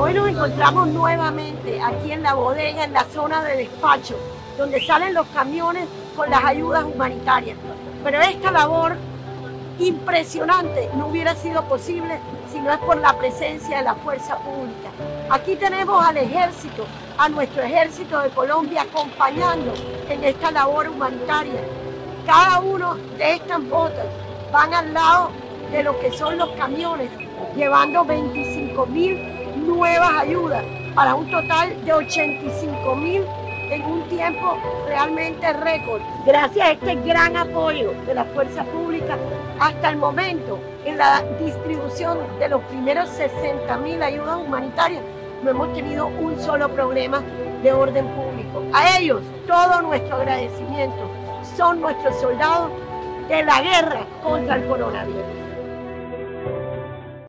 Hoy nos encontramos nuevamente aquí en la bodega, en la zona de despacho, donde salen los camiones con las ayudas humanitarias. Pero esta labor impresionante no hubiera sido posible si no es por la presencia de la fuerza pública. Aquí tenemos al ejército, a nuestro ejército de Colombia acompañando en esta labor humanitaria. Cada uno de estas botas van al lado de lo que son los camiones, llevando 25.000 nuevas ayudas para un total de 85.000 en un tiempo realmente récord. Gracias a este gran apoyo de la fuerza pública, hasta el momento, en la distribución de los primeros 60.000 ayudas humanitarias, no hemos tenido un solo problema de orden público. A ellos, todo nuestro agradecimiento. Son nuestros soldados de la guerra contra el coronavirus.